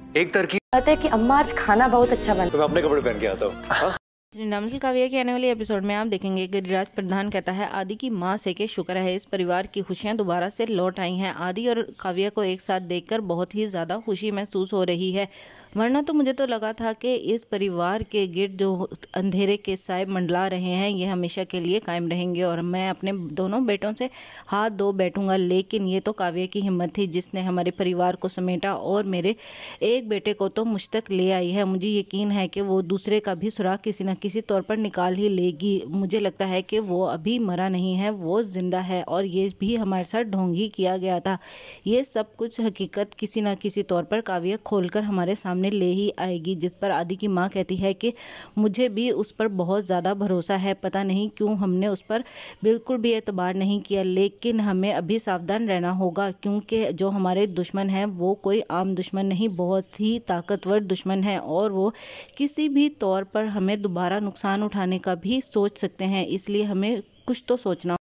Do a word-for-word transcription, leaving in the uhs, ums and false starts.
एक तरकीब कहते हैं कि अम्मा आज खाना बहुत अच्छा बना। तो मैं अपने कपड़े पहन के आता हूँ। नमस्कार काव्या के आने वाले एपिसोड में आप देखेंगे गिरिराज प्रधान कहता है आदि की मां से के शुक्र है इस परिवार की खुशियां दोबारा से लौट आई हैं। आदि और काव्या को एक साथ देखकर बहुत ही ज़्यादा खुशी महसूस हो रही है, वरना तो मुझे तो लगा था कि इस परिवार के गिर्द जो अंधेरे के साए मंडला रहे हैं ये हमेशा के लिए कायम रहेंगे और मैं अपने दोनों बेटों से हाथ धो बैठूंगा। लेकिन ये तो काव्या की हिम्मत थी जिसने हमारे परिवार को समेटा और मेरे एक बेटे को तो मुझ तक ले आई है। मुझे यकीन है कि वो दूसरे का भी सुराग किसी न किसी तौर पर निकाल ही लेगी। मुझे लगता है कि वो अभी मरा नहीं है, वो जिंदा है और ये भी हमारे साथ ढोंग ही किया गया था। ये सब कुछ हकीकत किसी न किसी तौर पर काव्या खोलकर हमारे सामने ले ही आएगी, जिस पर आदि की माँ कहती है कि मुझे भी उस पर बहुत ज़्यादा भरोसा है। पता नहीं क्यों हमने उस पर बिल्कुल भी एतबार नहीं किया, लेकिन हमें अभी सावधान रहना होगा क्योंकि जो हमारे दुश्मन हैं वो कोई आम दुश्मन नहीं, बहुत ही ताकतवर दुश्मन है और वो किसी भी तौर पर हमें दोबारा नुकसान उठाने का भी सोच सकते हैं। इसलिए हमें कुछ तो सोचना